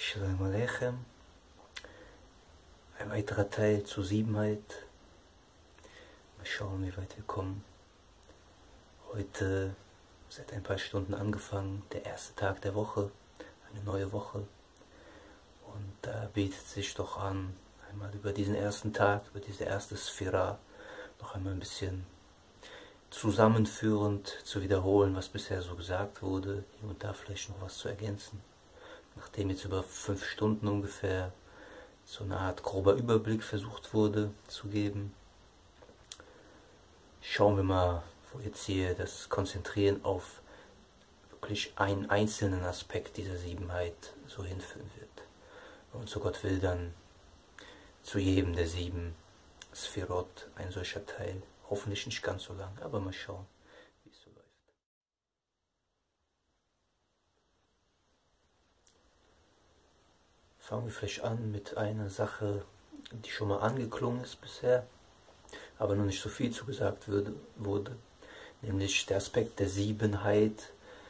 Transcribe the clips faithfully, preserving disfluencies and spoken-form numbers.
Shalom Aleichem. Ein weiterer Teil zur Siebenheit. Mal schauen, wie weit wir kommen. Heute, seit ein paar Stunden angefangen, der erste Tag der Woche, eine neue Woche. Und da bietet sich doch an, einmal über diesen ersten Tag, über diese erste Sphira, noch einmal ein bisschen zusammenführend zu wiederholen, was bisher so gesagt wurde, hier und da vielleicht noch was zu ergänzen. Nachdem jetzt über fünf Stunden ungefähr so eine Art grober Überblick versucht wurde zu geben, schauen wir mal, wo jetzt hier das Konzentrieren auf wirklich einen einzelnen Aspekt dieser Siebenheit so hinführen wird. Und so Gott will dann zu jedem der sieben Sphirot ein solcher Teil. Hoffentlich nicht ganz so lang, aber mal schauen, wie es so läuft. Fangen wir vielleicht an mit einer Sache, die schon mal angeklungen ist bisher, aber noch nicht so viel zu gesagt würde, wurde, nämlich der Aspekt der Siebenheit,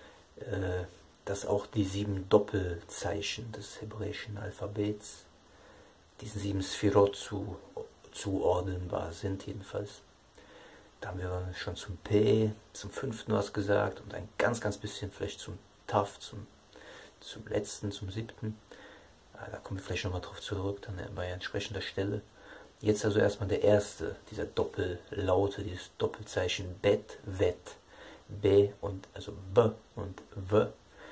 äh, dass auch die sieben Doppelzeichen des hebräischen Alphabets, diesen sieben Sphirot zu, zuordnenbar sind jedenfalls. Da haben wir schon zum P, zum fünften was gesagt und ein ganz, ganz bisschen vielleicht zum Taf, zum, zum letzten, zum siebten. Da kommen wir vielleicht nochmal drauf zurück, dann bei entsprechender Stelle. Jetzt also erstmal der erste, dieser Doppellaute, dieses Doppelzeichen Bet, Vet, B und also B und W.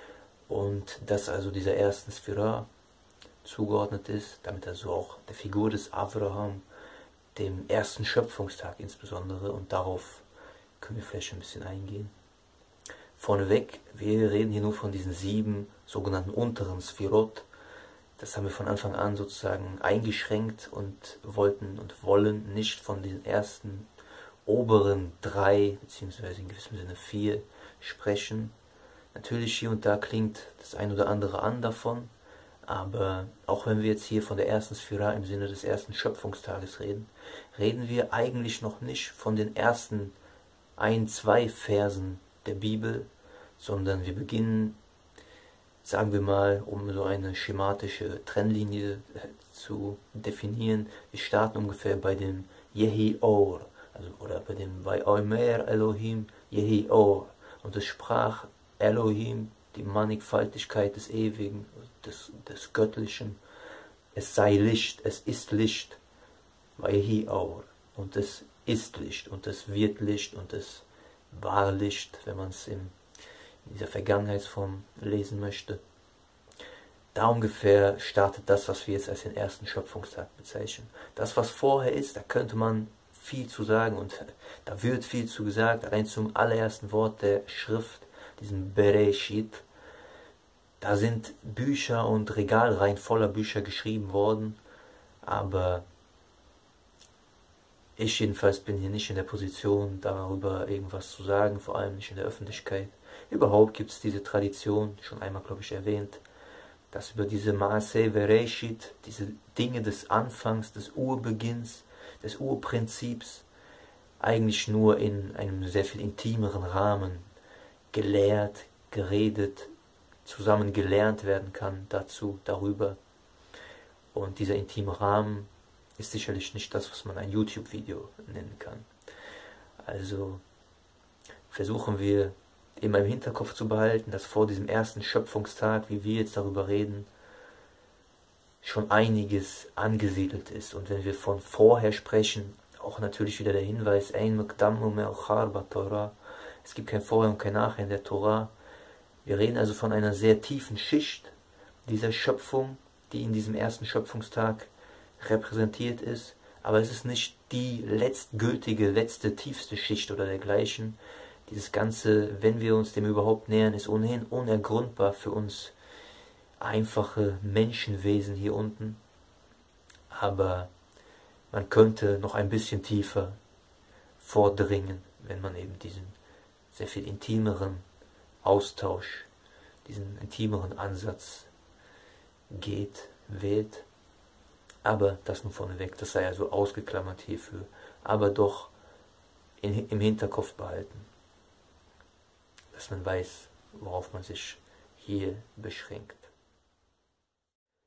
Und das also dieser ersten Sphira zugeordnet ist, damit also auch der Figur des Avraham, dem ersten Schöpfungstag insbesondere, und darauf können wir vielleicht ein bisschen eingehen. Vorneweg, wir reden hier nur von diesen sieben sogenannten unteren Sphirot. Das haben wir von Anfang an sozusagen eingeschränkt und wollten und wollen nicht von den ersten oberen drei, beziehungsweise in gewissem Sinne vier, sprechen. Natürlich hier und da klingt das ein oder andere an davon, aber auch wenn wir jetzt hier von der ersten Sphira im Sinne des ersten Schöpfungstages reden, reden wir eigentlich noch nicht von den ersten ein, zwei Versen der Bibel, sondern wir beginnen, sagen wir mal, um so eine schematische Trennlinie zu definieren, wir starten ungefähr bei dem Yehi Or, also, oder bei dem Vayomer Elohim Yehi Or, und es sprach Elohim, die Mannigfaltigkeit des Ewigen, des, des Göttlichen, es sei Licht, es ist Licht, Vayehi Or, und es ist Licht, und es wird Licht, und es war Licht, wenn man es in dieser Vergangenheitsform lesen möchte. Da ungefähr startet das, was wir jetzt als den ersten Schöpfungstag bezeichnen. Das, was vorher ist, da könnte man viel zu sagen, und da wird viel zu gesagt, allein zum allerersten Wort der Schrift, diesem Bereshit. Da sind Bücher und Regalreihen voller Bücher geschrieben worden, aber ich jedenfalls bin hier nicht in der Position, darüber irgendwas zu sagen, vor allem nicht in der Öffentlichkeit. Überhaupt gibt es diese Tradition, schon einmal glaube ich erwähnt, dass über diese Maaseh Bereshit, diese Dinge des Anfangs, des Urbeginns, des Urprinzips, eigentlich nur in einem sehr viel intimeren Rahmen gelehrt, geredet, zusammen gelernt werden kann dazu, darüber. Und dieser intime Rahmen ist sicherlich nicht das, was man ein YouTube-Video nennen kann. Also versuchen wir immer im Hinterkopf zu behalten, dass vor diesem ersten Schöpfungstag, wie wir jetzt darüber reden, schon einiges angesiedelt ist. Und wenn wir von vorher sprechen, auch natürlich wieder der Hinweis, es gibt kein Vorher und kein Nachher in der Tora. Wir reden also von einer sehr tiefen Schicht dieser Schöpfung, die in diesem ersten Schöpfungstag repräsentiert ist, aber es ist nicht die letztgültige, letzte, tiefste Schicht oder dergleichen. Dieses Ganze, wenn wir uns dem überhaupt nähern, ist ohnehin unergründbar für uns einfache Menschenwesen hier unten. Aber man könnte noch ein bisschen tiefer vordringen, wenn man eben diesen sehr viel intimeren Austausch, diesen intimeren Ansatz geht, wählt. Aber das nur vorneweg, das sei also ausgeklammert hierfür, aber doch in, im Hinterkopf behalten, dass man weiß, worauf man sich hier beschränkt.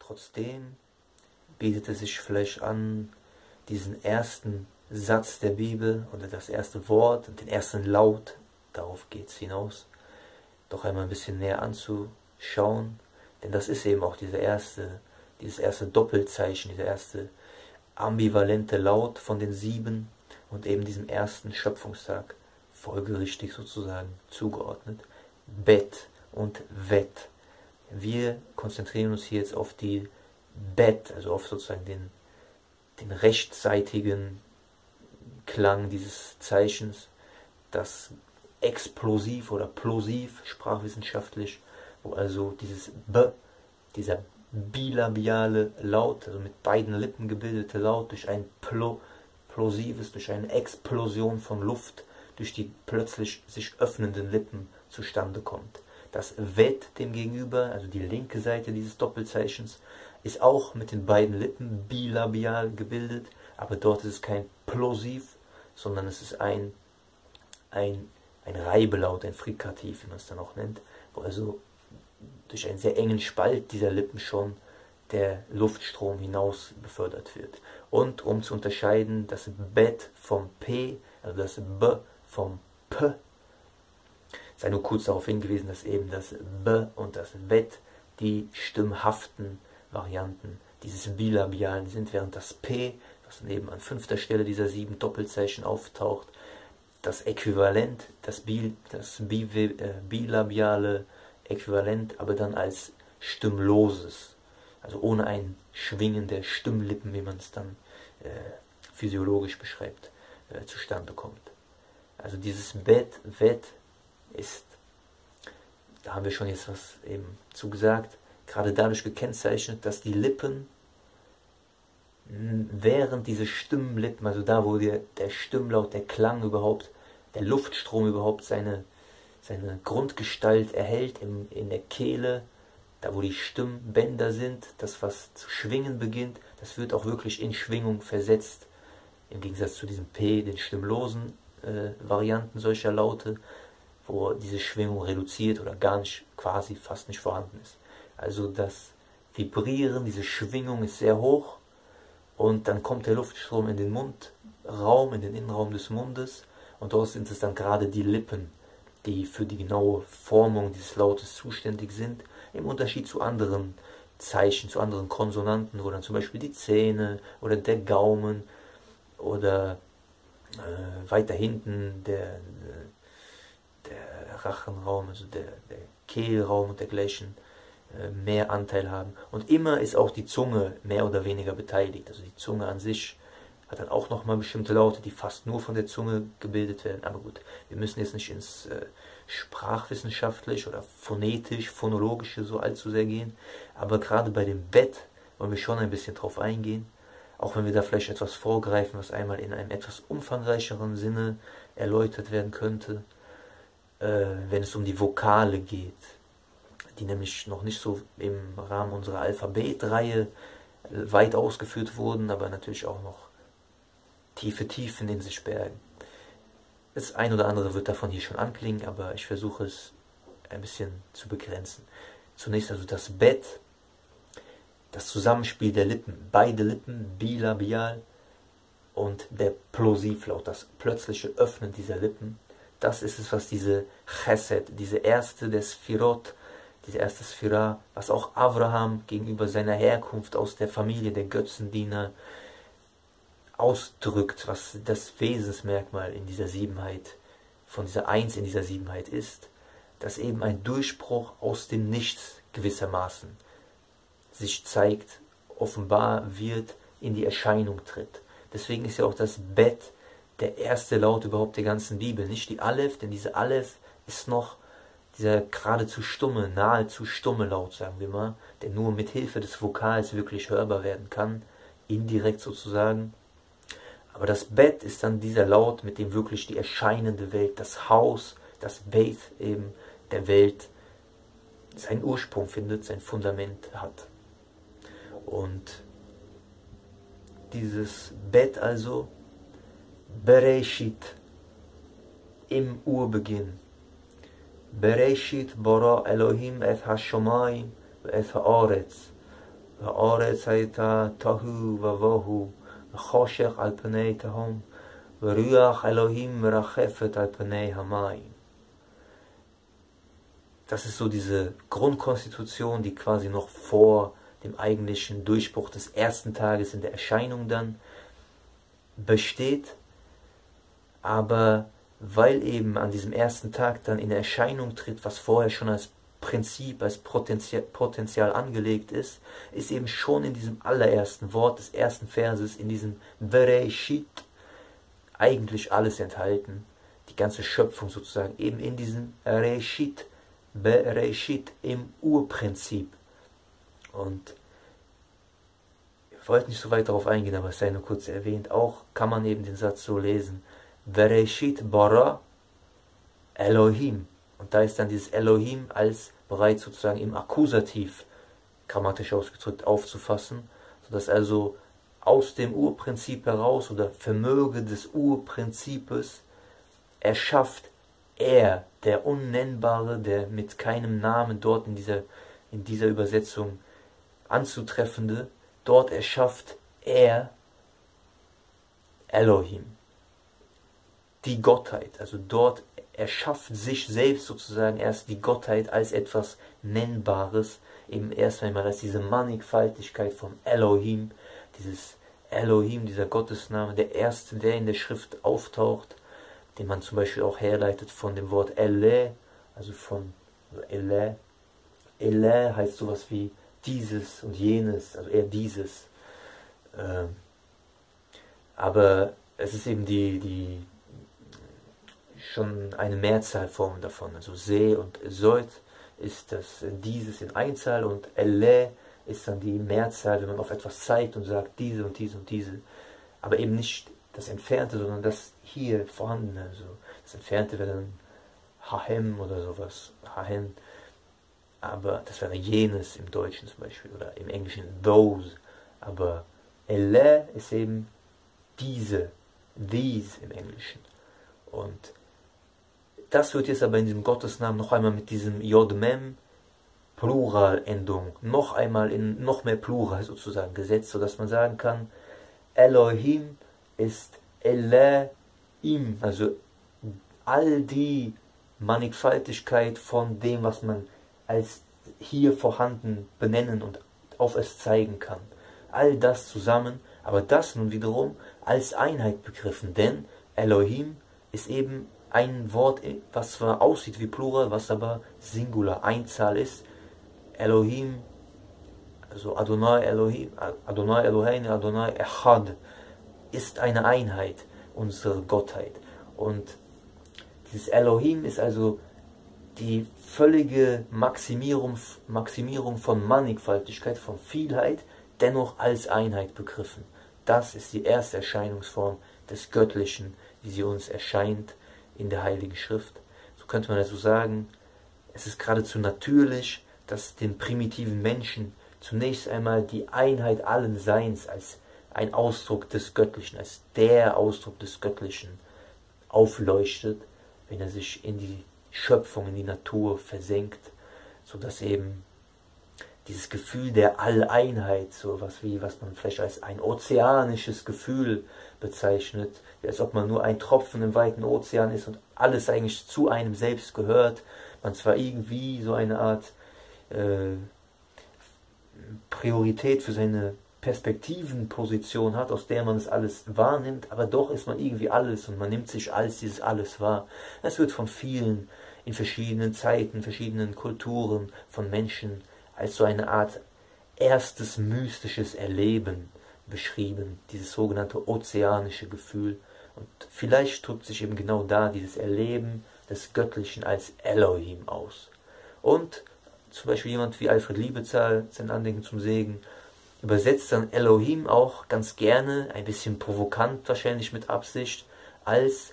Trotzdem bietet es sich vielleicht an, diesen ersten Satz der Bibel oder das erste Wort und den ersten Laut, darauf geht es hinaus, doch einmal ein bisschen näher anzuschauen, denn das ist eben auch diese erste, dieses erste Doppelzeichen, dieser erste ambivalente Laut von den sieben und eben diesem ersten Schöpfungstag folgerichtig sozusagen zugeordnet. Bet und Wet. Wir konzentrieren uns hier jetzt auf die Bet, also auf sozusagen den, den rechtsseitigen Klang dieses Zeichens, das explosiv oder plosiv, sprachwissenschaftlich, wo also dieses B, dieser bilabiale Laut, also mit beiden Lippen gebildete Laut, durch ein Plo, plosives, durch eine Explosion von Luft, durch die plötzlich sich öffnenden Lippen zustande kommt. Das Wet demgegenüber, also die linke Seite dieses Doppelzeichens, ist auch mit den beiden Lippen bilabial gebildet, aber dort ist es kein Plosiv, sondern es ist ein, ein, ein Reibelaut, ein Frikativ, wie man es dann auch nennt, wo also durch einen sehr engen Spalt dieser Lippen schon der Luftstrom hinaus befördert wird. Und um zu unterscheiden, das Bet vom P, also das B vom P, sei nur kurz darauf hingewiesen, dass eben das B und das Wet die stimmhaften Varianten dieses Bilabialen sind, während das P, was dann eben an fünfter Stelle dieser sieben Doppelzeichen auftaucht, das Äquivalent, das, Bil, das Bi, äh, bilabiale Äquivalent, aber dann als stimmloses, also ohne ein Schwingen der Stimmlippen, wie man es dann äh, physiologisch beschreibt, äh, zustande kommt. Also dieses Bet, Wet ist, da haben wir schon jetzt was eben zugesagt, gerade dadurch gekennzeichnet, dass die Lippen während diese Stimmlippen, also da wo der, der Stimmlaut, der Klang überhaupt, der Luftstrom überhaupt seine, seine Grundgestalt erhält im, in der Kehle, da wo die Stimmbänder sind, das was zu schwingen beginnt, das wird auch wirklich in Schwingung versetzt, im Gegensatz zu diesem P, den stimmlosen äh, Varianten solcher Laute, wo diese Schwingung reduziert oder gar nicht, quasi fast nicht vorhanden ist. Also das Vibrieren, diese Schwingung ist sehr hoch und dann kommt der Luftstrom in den Mundraum, in den Innenraum des Mundes und dort sind es dann gerade die Lippen, die für die genaue Formung dieses Lautes zuständig sind, im Unterschied zu anderen Zeichen, zu anderen Konsonanten, wo dann zum Beispiel die Zähne oder der Gaumen oder äh, weiter hinten der, der Rachenraum, also der, der Kehlraum und dergleichen äh, mehr Anteil haben. Und immer ist auch die Zunge mehr oder weniger beteiligt. Also die Zunge an sich hat dann auch nochmal bestimmte Laute, die fast nur von der Zunge gebildet werden. Aber gut, wir müssen jetzt nicht ins äh, sprachwissenschaftlich oder phonetisch, phonologische so allzu sehr gehen. Aber gerade bei dem Bett wollen wir schon ein bisschen drauf eingehen. Auch wenn wir da vielleicht etwas vorgreifen, was einmal in einem etwas umfangreicheren Sinne erläutert werden könnte, äh, wenn es um die Vokale geht, die nämlich noch nicht so im Rahmen unserer Alphabetreihe weit ausgeführt wurden, aber natürlich auch noch tiefe Tiefen in sich bergen. Das ein oder andere wird davon hier schon anklingen, aber ich versuche es ein bisschen zu begrenzen. Zunächst also das Bett, das Zusammenspiel der Lippen, beide Lippen, bilabial, und der Plosivlaut, das plötzliche Öffnen dieser Lippen, das ist es, was diese Chesed, diese erste der Sphirot, diese erste Sphira, was auch Abraham gegenüber seiner Herkunft aus der Familie der Götzendiener ausdrückt, was das Wesensmerkmal in dieser Siebenheit, von dieser Eins in dieser Siebenheit ist, dass eben ein Durchbruch aus dem Nichts gewissermaßen sich zeigt, offenbar wird, in die Erscheinung tritt. Deswegen ist ja auch das Bet der erste Laut überhaupt der ganzen Bibel, nicht die Aleph, denn diese Aleph ist noch dieser geradezu stumme, nahezu stumme Laut, sagen wir mal, der nur mit Hilfe des Vokals wirklich hörbar werden kann, indirekt sozusagen. Aber das Bet ist dann dieser Laut, mit dem wirklich die erscheinende Welt, das Haus, das Beit eben der Welt, seinen Ursprung findet, sein Fundament hat. Und dieses Bet also, Bereshit, im Urbeginn. Bereshit bara Elohim et ha-shomayim et ha-aretz. והארץ הייתה תוהו ובוהו, וחושך על פני תהום, ורוח Elohim מרחפת על פני המים. Das ist so diese Grundkonstitution, die quasi noch vor dem eigentlichen Durchbruch des ersten Tages in der Erscheinung dann besteht, aber weil eben an diesem ersten Tag dann in Erscheinung tritt, was vorher schon als Prinzip, als Potenzial, Potenzial angelegt ist, ist eben schon in diesem allerersten Wort des ersten Verses, in diesem Bereshit, eigentlich alles enthalten, die ganze Schöpfung sozusagen, eben in diesem Reshit, Bereshit, im Urprinzip. Und ich wollte nicht so weit darauf eingehen, aber es sei nur kurz erwähnt, auch kann man eben den Satz so lesen, Bereshit bara Elohim. Und da ist dann dieses Elohim als bereits sozusagen im Akkusativ, grammatisch ausgedrückt, aufzufassen, sodass also aus dem Urprinzip heraus oder Vermöge des Urprinzipes erschafft er, der Unnennbare, der mit keinem Namen dort in dieser, in dieser Übersetzung anzutreffende, dort erschafft er Elohim, die Gottheit, also dort erschafft sich selbst sozusagen erst die Gottheit als etwas Nennbares, eben erst einmal als diese Mannigfaltigkeit vom Elohim, dieses Elohim, dieser Gottesname, der erste, der in der Schrift auftaucht, den man zum Beispiel auch herleitet von dem Wort Ele, also von Ele. Ele heißt sowas wie dieses und jenes, also eher dieses. Ähm, aber es ist eben die, die schon eine Mehrzahlform davon, also Se und Soit ist das dieses in Einzahl und Ele ist dann die Mehrzahl, wenn man auf etwas zeigt und sagt diese und diese und diese, aber eben nicht das Entfernte, sondern das hier vorhandene, also das Entfernte wäre dann Hahem oder sowas, Hahen, aber das wäre jenes im Deutschen zum Beispiel oder im Englischen those, aber Ele ist eben diese, these im Englischen. Und das wird jetzt aber in diesem Gottesnamen noch einmal mit diesem Yod-Mem Pluralendung noch einmal in noch mehr Plural sozusagen gesetzt, sodass man sagen kann, Elohim ist Elohim, also all die Mannigfaltigkeit von dem, was man als hier vorhanden benennen und auf es zeigen kann. All das zusammen, aber das nun wiederum als Einheit begriffen, denn Elohim ist eben ein Wort, was zwar aussieht wie Plural, was aber Singular, Einzahl ist. Elohim, also Adonai Elohim, Adonai Eloheinu, Adonai Echad, ist eine Einheit, unsere Gottheit. Und dieses Elohim ist also die völlige Maximierung, Maximierung von Mannigfaltigkeit, von Vielheit, dennoch als Einheit begriffen. Das ist die erste Erscheinungsform des Göttlichen, wie sie uns erscheint in der Heiligen Schrift. So könnte man also sagen, es ist geradezu natürlich, dass den primitiven Menschen zunächst einmal die Einheit allen Seins als ein Ausdruck des Göttlichen, als der Ausdruck des Göttlichen aufleuchtet, wenn er sich in die Schöpfung, in die Natur versenkt, sodass eben dieses Gefühl der Alleinheit, so was wie, was man vielleicht als ein ozeanisches Gefühl bezeichnet, als ob man nur ein Tropfen im weiten Ozean ist und alles eigentlich zu einem selbst gehört, man zwar irgendwie so eine Art äh, Priorität für seine Perspektivenposition hat, aus der man es alles wahrnimmt, aber doch ist man irgendwie alles und man nimmt sich als dieses Alles wahr. Es wird von vielen in verschiedenen Zeiten, verschiedenen Kulturen von Menschen als so eine Art erstes mystisches Erleben beschrieben, dieses sogenannte ozeanische Gefühl. Und vielleicht drückt sich eben genau da dieses Erleben des Göttlichen als Elohim aus. Und zum Beispiel jemand wie Alfred Liebezahl, sein Andenken zum Segen, übersetzt dann Elohim auch ganz gerne, ein bisschen provokant wahrscheinlich mit Absicht, als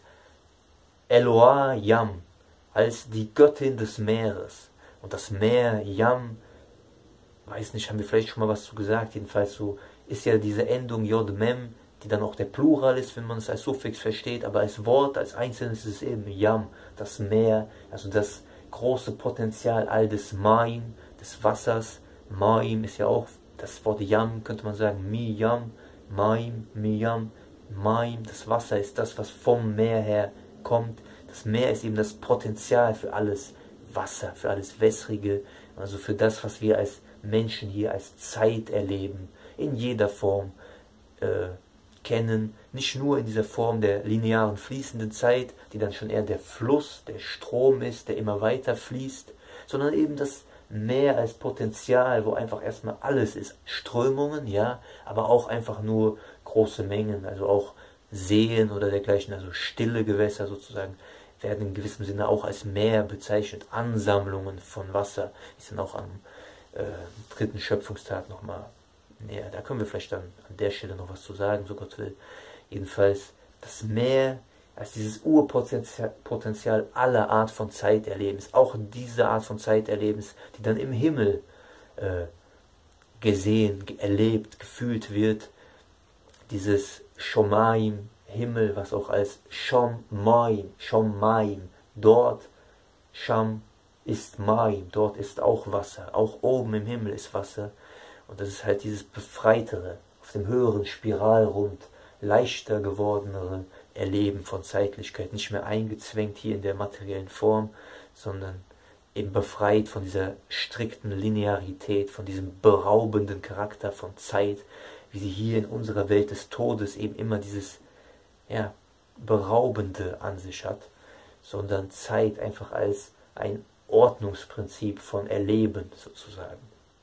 Eloah Yam, als die Göttin des Meeres. Und das Meer, Yam, weiß nicht, haben wir vielleicht schon mal was zu gesagt, jedenfalls so ist ja diese Endung Yod-Mem, die dann auch der Plural ist, wenn man es als Suffix versteht, aber als Wort, als Einzelnes ist es eben Yam, das Meer, also das große Potenzial all des Maim, des Wassers. Maim ist ja auch das Wort Yam könnte man sagen, Miyam, Maim, Miyam, Maim, das Wasser ist das, was vom Meer her kommt. Das Meer ist eben das Potenzial für alles Wasser, für alles Wässrige, also für das, was wir als Menschen hier als Zeit erleben, in jeder Form äh, kennen, nicht nur in dieser Form der linearen fließenden Zeit, die dann schon eher der Fluss, der Strom ist, der immer weiter fließt, sondern eben das Meer als Potenzial, wo einfach erstmal alles ist. Strömungen, ja, aber auch einfach nur große Mengen, also auch Seen oder dergleichen, also stille Gewässer sozusagen, werden in gewissem Sinne auch als Meer bezeichnet. Ansammlungen von Wasser, die sind auch am äh, dritten Schöpfungstag nochmal näher. Da können wir vielleicht dann an der Stelle noch was zu sagen, so Gott will. Jedenfalls das Meer als dieses Urpotenzial Potenzial aller Art von Zeiterlebens, auch diese Art von Zeiterlebens, die dann im Himmel äh, gesehen, erlebt, gefühlt wird, dieses Shomaim, Himmel, was auch als Shomaim, Shomaim, dort, Sham ist Maim, dort ist auch Wasser, auch oben im Himmel ist Wasser, und das ist halt dieses befreitere, auf dem höheren Spiralrund, leichter gewordenere Erleben von Zeitlichkeit, nicht mehr eingezwängt hier in der materiellen Form, sondern eben befreit von dieser strikten Linearität, von diesem beraubenden Charakter von Zeit, wie sie hier in unserer Welt des Todes eben immer dieses ja, Beraubende an sich hat, sondern Zeit einfach als ein Ordnungsprinzip von Erleben sozusagen.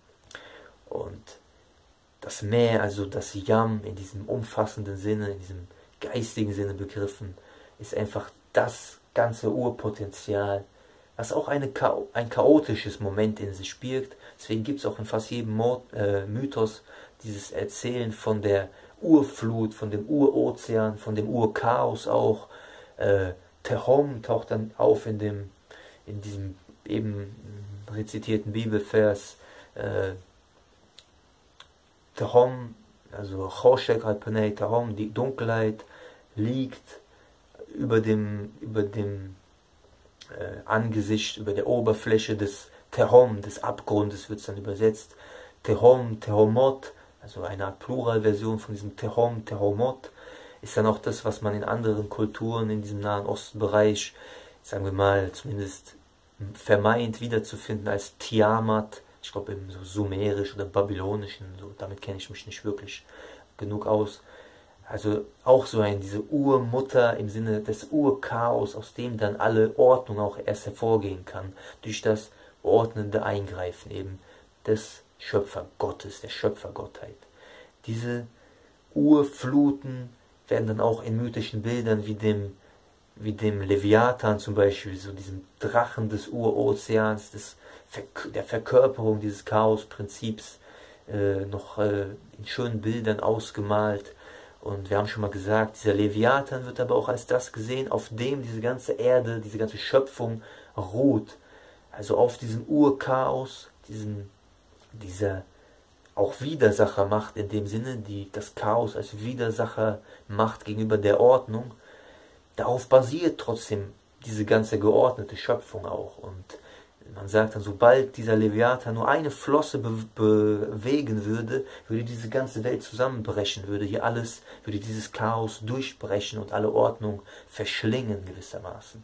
Und das Meer, also das Yam in diesem umfassenden Sinne, in diesem geistigen Sinne begriffen, ist einfach das ganze Urpotenzial, was auch eine, ein chaotisches Moment in sich birgt. Deswegen gibt es auch in fast jedem Mo äh, Mythos dieses Erzählen von der Urflut, von dem Urozean, von dem Urchaos auch. Äh, Tehom taucht dann auf in, dem, in diesem eben rezitierten Bibelvers. Äh, Tehom, also Choshek al-Panei Tehom, die Dunkelheit liegt über dem, über dem äh, Angesicht, über der Oberfläche des Tehom, des Abgrundes wird es dann übersetzt. Tehom, Tehomot, also eine Art Pluralversion von diesem Tehom, Tehomot, ist dann auch das, was man in anderen Kulturen in diesem Nahen Ostenbereich, sagen wir mal, zumindest vermeint wiederzufinden als Tiamat. Ich glaube im so sumerisch oder babylonischen, so, damit kenne ich mich nicht wirklich genug aus. Also auch so ein, diese Urmutter im Sinne des Urchaos, aus dem dann alle Ordnung auch erst hervorgehen kann, durch das ordnende Eingreifen eben des Schöpfergottes, der Schöpfergottheit. Diese Urfluten werden dann auch in mythischen Bildern wie dem, wie dem Leviathan zum Beispiel, so diesem Drachen des Urozeans, des, der Verkörperung dieses Chaosprinzips, äh, noch äh, in schönen Bildern ausgemalt. Und wir haben schon mal gesagt, dieser Leviathan wird aber auch als das gesehen, auf dem diese ganze Erde, diese ganze Schöpfung ruht. Also auf diesem Urchaos, diesem, dieser auch Widersachermacht in dem Sinne, die das Chaos als Widersachermacht gegenüber der Ordnung, darauf basiert trotzdem diese ganze geordnete Schöpfung auch. Und man sagt dann, sobald dieser Leviathan nur eine Flosse be bewegen würde, würde diese ganze Welt zusammenbrechen, würde hier alles, würde dieses Chaos durchbrechen und alle Ordnung verschlingen gewissermaßen.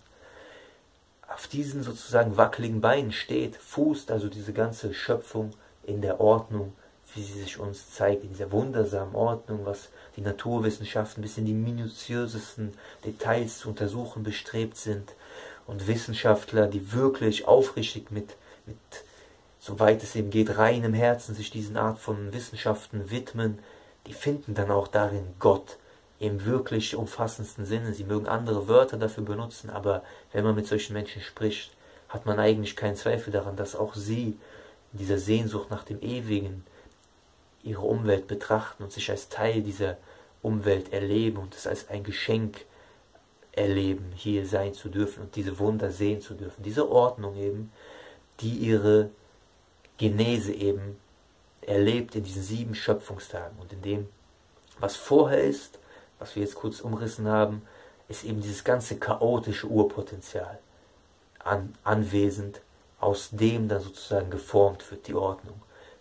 Auf diesen sozusagen wackeligen Beinen steht, fußt also diese ganze Schöpfung in der Ordnung, wie sie sich uns zeigt, in dieser wundersamen Ordnung, was die Naturwissenschaften bis in die minutiösesten Details zu untersuchen bestrebt sind. Und Wissenschaftler, die wirklich aufrichtig mit, mit, soweit es eben geht, reinem Herzen sich diesen Art von Wissenschaften widmen, die finden dann auch darin Gott im wirklich umfassendsten Sinne. Sie mögen andere Wörter dafür benutzen, aber wenn man mit solchen Menschen spricht, hat man eigentlich keinen Zweifel daran, dass auch sie in dieser Sehnsucht nach dem Ewigen ihre Umwelt betrachten und sich als Teil dieser Umwelt erleben und es als ein Geschenk erleben, hier sein zu dürfen und diese Wunder sehen zu dürfen. Diese Ordnung eben, die ihre Genese eben erlebt in diesen sieben Schöpfungstagen. Und in dem, was vorher ist, was wir jetzt kurz umrissen haben, ist eben dieses ganze chaotische Urpotenzial an, anwesend, aus dem dann sozusagen geformt wird, die Ordnung.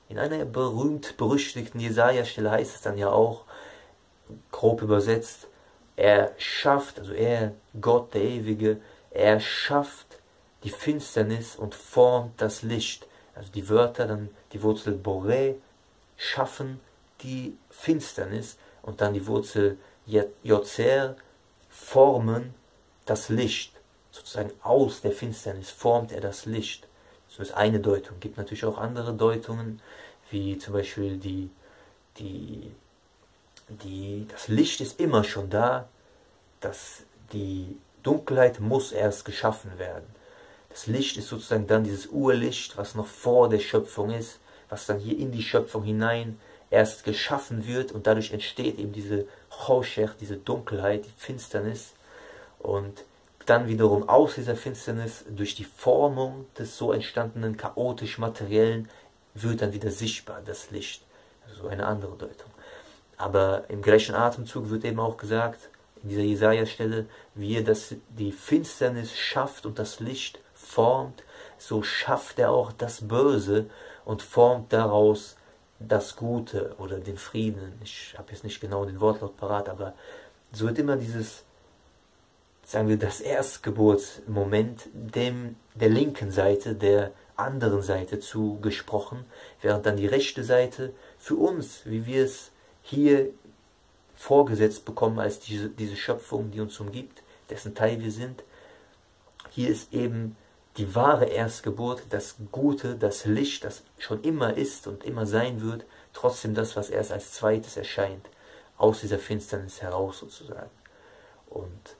In einer berühmt-berüchtigten Jesaja-Stelle heißt es dann ja auch, grob übersetzt, er schafft, also er, Gott, der Ewige, er schafft die Finsternis und formt das Licht. Also die Wörter, dann die Wurzel Boré, schaffen die Finsternis, und dann die Wurzel Yotzer, formen das Licht. Sozusagen aus der Finsternis formt er das Licht. Das ist eine Deutung. Es gibt natürlich auch andere Deutungen, wie zum Beispiel die, die, die, das Licht ist immer schon da, dass die Dunkelheit muss erst geschaffen werden. Das Licht ist sozusagen dann dieses Urlicht, was noch vor der Schöpfung ist, was dann hier in die Schöpfung hinein erst geschaffen wird, und dadurch entsteht eben diese Choshech, diese Dunkelheit, die Finsternis, und dann wiederum aus dieser Finsternis, durch die Formung des so entstandenen chaotisch Materiellen, wird dann wieder sichtbar das Licht. Also so eine andere Deutung. Aber im gleichen Atemzug wird eben auch gesagt, in dieser Jesaja-Stelle, wie er das, die Finsternis schafft und das Licht formt, so schafft er auch das Böse und formt daraus das Gute oder den Frieden. Ich habe jetzt nicht genau den Wortlaut parat, aber so wird immer dieses, sagen wir, das Erstgeburtsmoment dem der linken Seite, der anderen Seite zugesprochen, während dann die rechte Seite für uns, wie wir es hier vorgesetzt bekommen als diese, diese Schöpfung, die uns umgibt, dessen Teil wir sind, hier ist eben die wahre Erstgeburt, das Gute, das Licht, das schon immer ist und immer sein wird, trotzdem das, was erst als zweites erscheint, aus dieser Finsternis heraus sozusagen. Und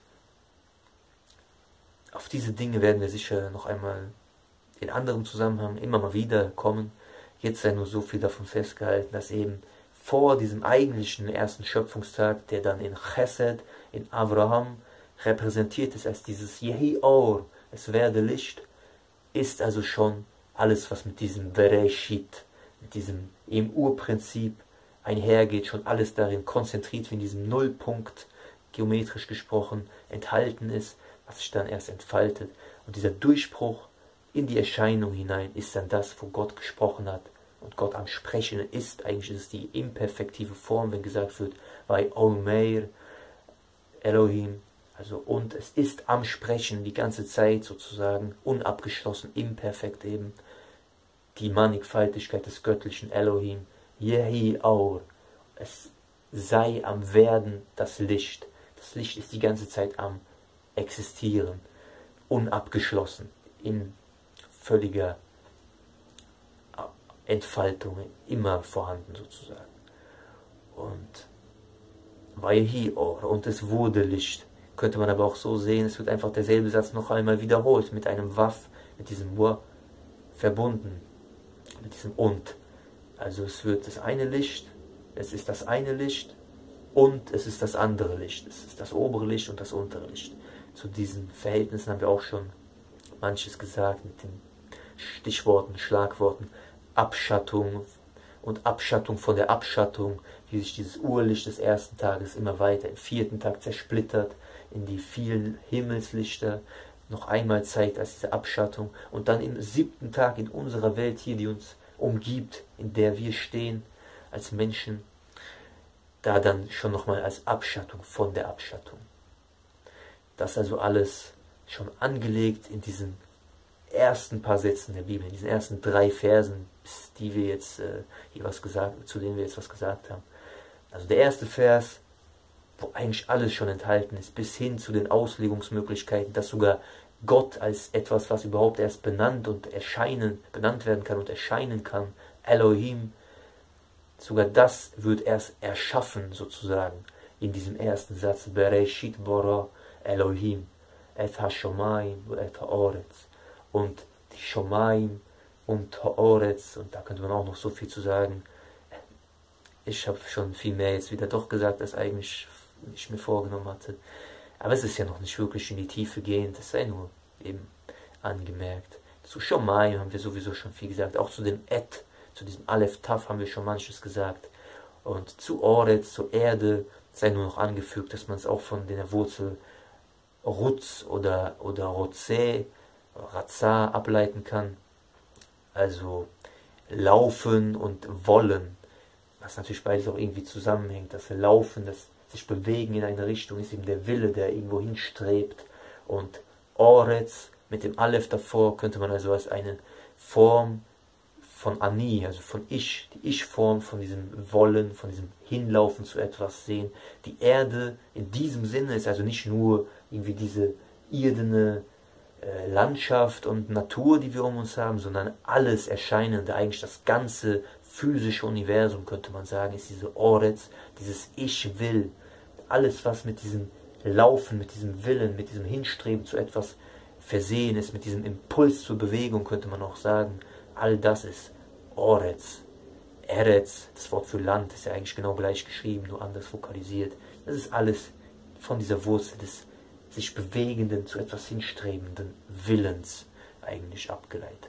auf diese Dinge werden wir sicher noch einmal in anderem Zusammenhang immer mal wieder kommen. Jetzt sei nur so viel davon festgehalten, dass eben vor diesem eigentlichen ersten Schöpfungstag, der dann in Chesed, in Abraham repräsentiert ist als dieses Yehi Or, es werde Licht, ist also schon alles, was mit diesem Bereshit, mit diesem im Urprinzip einhergeht, schon alles darin konzentriert, wie in diesem Nullpunkt, geometrisch gesprochen, enthalten ist, was sich dann erst entfaltet. Und dieser Durchbruch in die Erscheinung hinein ist dann das, wo Gott gesprochen hat. Und Gott am Sprechen ist, eigentlich ist es die imperfektive Form, wenn gesagt wird, bei Omeir, Elohim, also und es ist am Sprechen die ganze Zeit sozusagen, unabgeschlossen, imperfekt eben, die Mannigfaltigkeit des göttlichen Elohim, Yehi Aur, es sei am Werden das Licht. Das Licht ist die ganze Zeit am Existieren, unabgeschlossen, in völliger Entfaltung, immer vorhanden sozusagen. Und Vayehi Or, und es wurde Licht. Könnte man aber auch so sehen, es wird einfach derselbe Satz noch einmal wiederholt, mit einem Waff, mit diesem Wa verbunden, mit diesem Und. Also es wird das eine Licht, es ist das eine Licht und es ist das andere Licht. Es ist das obere Licht und das untere Licht. Zu diesen Verhältnissen haben wir auch schon manches gesagt, mit den Stichworten, Schlagworten, Abschattung und Abschattung von der Abschattung, wie sich dieses Urlicht des ersten Tages immer weiter im vierten Tag zersplittert, in die vielen Himmelslichter noch einmal zeigt als diese Abschattung, und dann im siebten Tag in unserer Welt hier, die uns umgibt, in der wir stehen als Menschen, da dann schon nochmal als Abschattung von der Abschattung. Das also alles schon angelegt in diesen ersten paar Sätzen der Bibel, in diesen ersten drei Versen, die wir jetzt äh, hier was gesagt, zu denen wir jetzt was gesagt haben. Also der erste Vers, wo eigentlich alles schon enthalten ist, bis hin zu den Auslegungsmöglichkeiten, dass sogar Gott als etwas, was überhaupt erst benannt und erscheinen, benannt werden kann und erscheinen kann, Elohim, sogar das wird erst erschaffen sozusagen in diesem ersten Satz, Bereshit bara Elohim, et ha-shomayim et ha-oretz, und die Shomayim und ha-oretz, und da könnte man auch noch so viel zu sagen. Ich habe schon viel mehr jetzt wieder doch gesagt, als eigentlich ich mir vorgenommen hatte. Aber es ist ja noch nicht wirklich in die Tiefe gehend, das sei nur eben angemerkt. Zu Shomayim haben wir sowieso schon viel gesagt, auch zu dem Et, zu diesem Aleph Taf haben wir schon manches gesagt. Und zu Oretz, zur Erde, sei nur noch angefügt, dass man es auch von der Wurzel Rutz oder, oder Rotze, Raza ableiten kann. Also Laufen und Wollen, was natürlich beides auch irgendwie zusammenhängt. Das Laufen, das sich bewegen in eine Richtung, ist eben der Wille, der irgendwo hinstrebt. Und Oretz mit dem Aleph davor könnte man also als eine Form von Ani, also von Ich, die Ich-Form von diesem Wollen, von diesem Hinlaufen zu etwas sehen. Die Erde in diesem Sinne ist also nicht nur irgendwie diese irdene äh, Landschaft und Natur, die wir um uns haben, sondern alles Erscheinende, eigentlich das ganze physische Universum, könnte man sagen, ist diese Oretz, dieses Ich will. Alles, was mit diesem Laufen, mit diesem Willen, mit diesem Hinstreben zu etwas versehen ist, mit diesem Impuls zur Bewegung, könnte man auch sagen, all das ist Oretz. Eretz, das Wort für Land, ist ja eigentlich genau gleich geschrieben, nur anders vokalisiert. Das ist alles von dieser Wurzel des sich bewegenden, zu etwas hinstrebenden Willens eigentlich abgeleitet.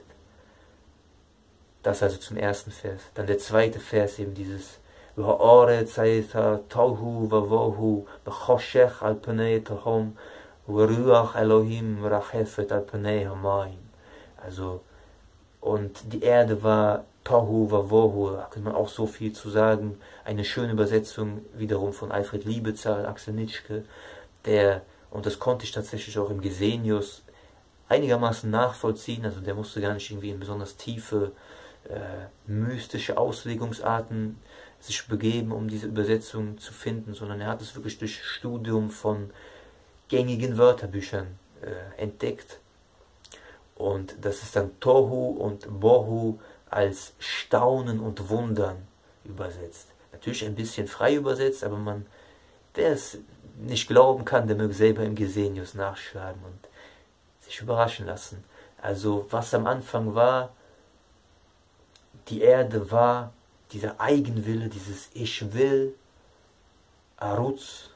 Das also zum ersten Vers. Dann der zweite Vers, eben dieses V'ha'aretz hayta tohu vavohu b'choshech al pnei tehom v'ruach Elohim rachefet al pnei hamayim. Also, und die Erde war Tohu Vavohu, da kann man auch so viel zu sagen. Eine schöne Übersetzung wiederum von Alfred Liebezahl, Axel Nitschke, der, und das konnte ich tatsächlich auch im Gesenius einigermaßen nachvollziehen, also der musste gar nicht irgendwie in besonders tiefe, äh, mystische Auslegungsarten sich begeben, um diese Übersetzung zu finden, sondern er hat es wirklich durch Studium von gängigen Wörterbüchern äh, entdeckt. Und das ist dann Tohu und Bohu als Staunen und Wundern übersetzt. Natürlich ein bisschen frei übersetzt, aber man, wer es nicht glauben kann, der möge selber im Gesenius nachschlagen und sich überraschen lassen. Also was am Anfang war, die Erde war dieser Eigenwille, dieses Ich will, Arutz,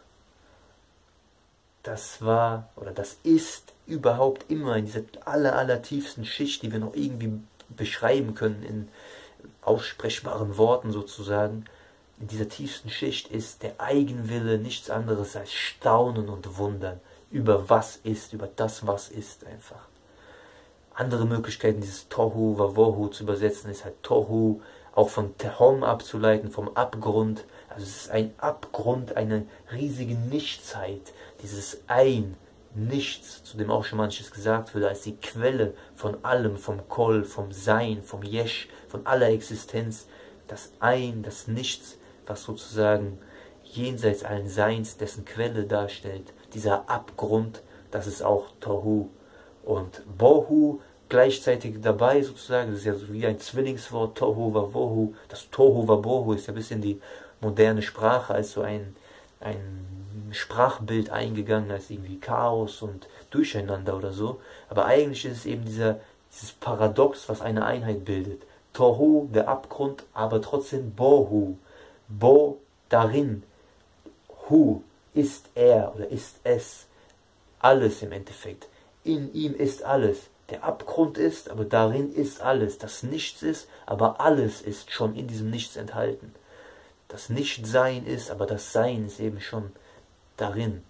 das war, oder das ist überhaupt immer in dieser aller, aller tiefsten Schicht, die wir noch irgendwie beschreiben können in aussprechbaren Worten sozusagen. In dieser tiefsten Schicht ist der Eigenwille nichts anderes als Staunen und Wundern über was ist, über das, was ist einfach. Andere Möglichkeiten, dieses Tohu Vavohu zu übersetzen, ist halt Tohu, auch von Tehom abzuleiten, vom Abgrund. Also es ist ein Abgrund, eine riesige Nichtszeit, dieses Ein, Nichts, zu dem auch schon manches gesagt wurde, als die Quelle von allem, vom Kol, vom Sein, vom Yesh, von aller Existenz, das Ein, das Nichts, was sozusagen jenseits allen Seins, dessen Quelle darstellt, dieser Abgrund, das ist auch Tohu. Und Bohu gleichzeitig dabei sozusagen, das ist ja so wie ein Zwillingswort, Tohu Vavohu, das Tohu Vabohu ist ja bis in die moderne Sprache als so ein, ein Sprachbild eingegangen, als irgendwie Chaos und Durcheinander oder so, aber eigentlich ist es eben dieser, dieses Paradox, was eine Einheit bildet. Tohu, der Abgrund, aber trotzdem Bohu. Bo, darin. Hu, ist er oder ist es. Alles im Endeffekt. In ihm ist alles. Der Abgrund ist, aber darin ist alles. Das Nichts ist, aber alles ist schon in diesem Nichts enthalten. Das Nichtsein ist, aber das Sein ist eben schon darin.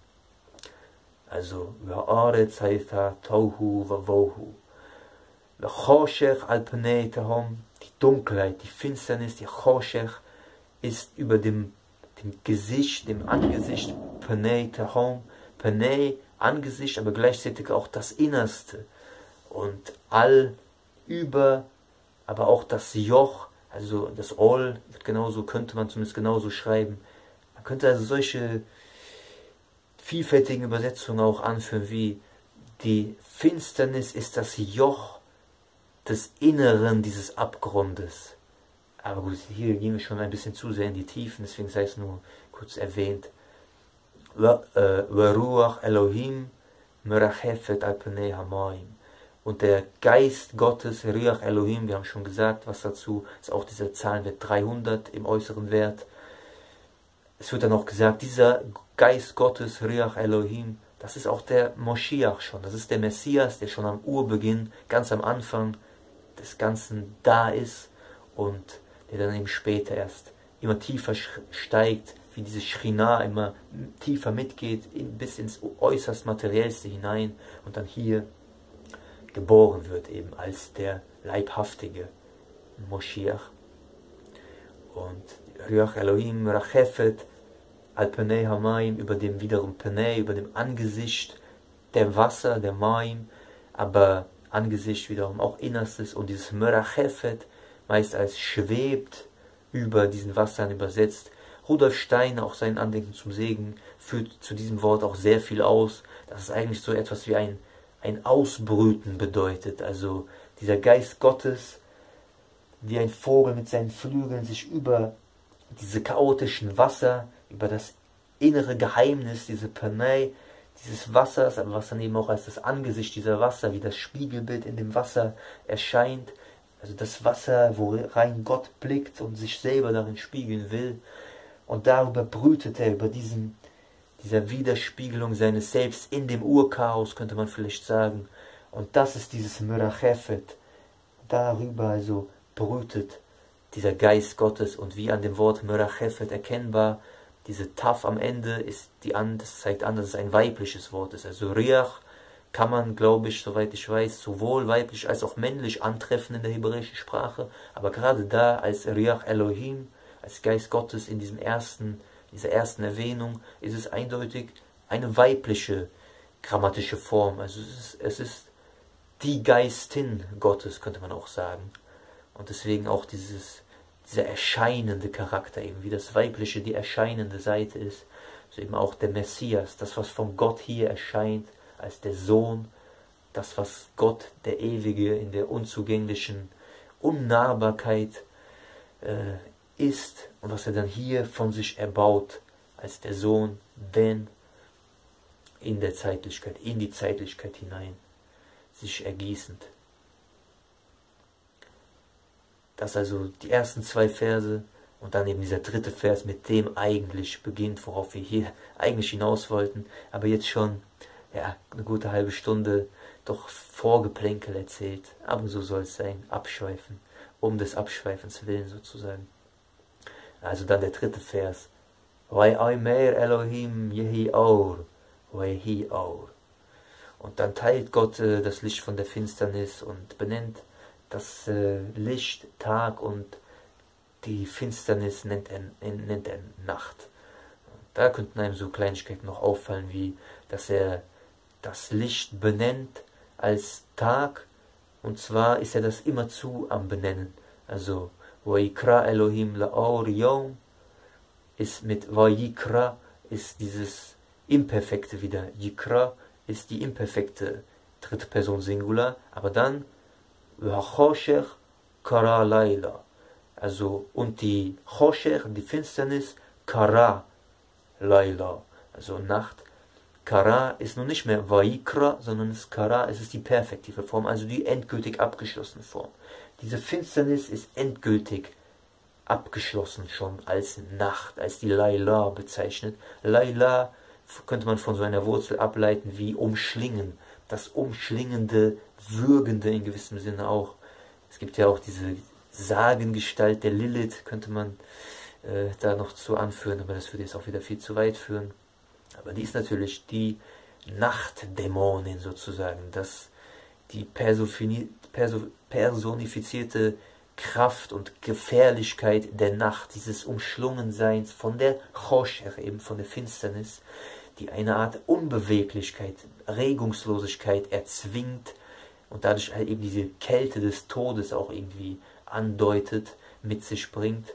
Also, V'ha'aretz hayta tohu vavohu. V'choshech al pnei tehom, die Dunkelheit, die Finsternis, die Choshech ist über dem, dem Gesicht, dem Angesicht, pnei tehom, pnei, Angesicht, aber gleichzeitig auch das Innerste. Und all über, aber auch das Joch, also das Ol, genauso könnte man zumindest genauso schreiben. Man könnte also solche vielfältigen Übersetzungen auch anführen, wie die Finsternis ist das Joch des Inneren dieses Abgrundes. Aber gut, hier gehen wir schon ein bisschen zu sehr in die Tiefen, deswegen sei es nur kurz erwähnt. Ruach Elohim merachefet al pnei hamayim. Und der Geist Gottes, Ruach Elohim, wir haben schon gesagt, was dazu ist, auch dieser Zahlenwert dreihundert im äußeren Wert. Es wird dann auch gesagt, dieser Geist Gottes, Ruach Elohim, das ist auch der Moschiach schon, das ist der Messias, der schon am Urbeginn, ganz am Anfang des Ganzen da ist und der dann eben später erst immer tiefer steigt, wie diese Schrina immer tiefer mitgeht, bis ins äußerst Materiellste hinein und dann hier geboren wird eben als der Leibhaftige, Moschiach. Und Ruach Elohim Rachefet al Penei Hamayim, über dem wiederum Penei, über dem Angesicht der Wasser, der Maim, aber Angesicht wiederum auch Innerstes, und dieses Merachefet meist als schwebt über diesen Wassern übersetzt. Rudolf Steiner, auch sein Andenken zum Segen, führt zu diesem Wort auch sehr viel aus, dass es eigentlich so etwas wie ein, ein Ausbrüten bedeutet, also dieser Geist Gottes, wie ein Vogel mit seinen Flügeln sich über diese chaotischen Wasser, über das innere Geheimnis, diese Penei, dieses Wassers, aber was dann eben auch als das Angesicht dieser Wasser, wie das Spiegelbild in dem Wasser erscheint, also das Wasser, worein Gott blickt und sich selber darin spiegeln will, und darüber brütet er, über diesen, dieser Widerspiegelung seines Selbst in dem Urchaos, könnte man vielleicht sagen, und das ist dieses Merachefet, darüber also brütet dieser Geist Gottes, und wie an dem Wort Merachefet erkennbar, diese Taf am Ende ist die an, das zeigt an, dass es ein weibliches Wort ist. Also Riach kann man, glaube ich, soweit ich weiß, sowohl weiblich als auch männlich antreffen in der hebräischen Sprache, aber gerade da als Riach Elohim, als Geist Gottes in diesem ersten, dieser ersten Erwähnung, ist es eindeutig eine weibliche grammatische Form. Also es ist, es ist die Geistin Gottes, könnte man auch sagen. Und deswegen auch dieses dieser erscheinende Charakter, eben wie das Weibliche die erscheinende Seite ist, so eben auch der Messias, das, was von Gott hier erscheint, als der Sohn, das, was Gott, der Ewige, in der unzugänglichen Unnahbarkeit äh, ist, und was er dann hier von sich erbaut, als der Sohn, denn in der Zeitlichkeit, in die Zeitlichkeit hinein, sich ergießend. Das also die ersten zwei Verse, und dann eben dieser dritte Vers, mit dem eigentlich beginnt, worauf wir hier eigentlich hinaus wollten, aber jetzt schon ja, eine gute halbe Stunde doch Vorgeplänkel erzählt. Aber so soll es sein, abschweifen, um des Abschweifens willen sozusagen. Also dann der dritte Vers. Vai Aimer Elohim Yehi Or, Yehi Or. Und dann teilt Gott äh, das Licht von der Finsternis und benennt das äh, Licht Tag, und die Finsternis nennt er, nennt er Nacht. Da könnten einem so Kleinigkeiten noch auffallen, wie dass er das Licht benennt als Tag, und zwar ist er das immerzu am Benennen. Also Vayikra Elohim Laor Yom ist mit Vayikra ist dieses Imperfekte wieder. Yikra ist die imperfekte dritte Person Singular, aber dann Choshech Kara Laila, also und die Choshech, die Finsternis, Kara Laila, also Nacht. Kara ist nun nicht mehr Vayikra, sondern es ist Kara, es ist die perfektive Form, also die endgültig abgeschlossene Form. Diese Finsternis ist endgültig abgeschlossen schon als Nacht, als die Laila bezeichnet. Laila könnte man von so einer Wurzel ableiten wie umschlingen, das umschlingende, würgende in gewissem Sinne auch. Es gibt ja auch diese Sagengestalt der Lilith, könnte man äh, da noch zu anführen, aber das würde jetzt auch wieder viel zu weit führen. Aber die ist natürlich die Nachtdämonin sozusagen, das die personifizierte Kraft und Gefährlichkeit der Nacht, dieses Umschlungenseins von der Choshech, eben von der Finsternis, die eine Art Unbeweglichkeit, Regungslosigkeit erzwingt und dadurch halt eben diese Kälte des Todes auch irgendwie andeutet, mit sich bringt.